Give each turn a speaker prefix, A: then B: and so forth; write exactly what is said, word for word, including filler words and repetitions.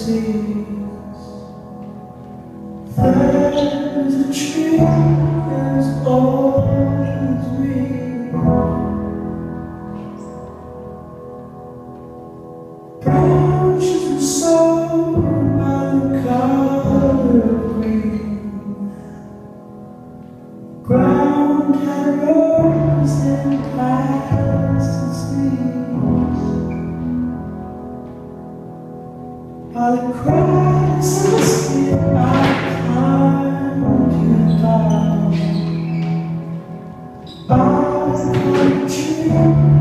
A: seas. There's a tree as old as me. Branches are sown by the color of green. Ground had rose and past its knees. By the crisis in my climbed you down. By the tree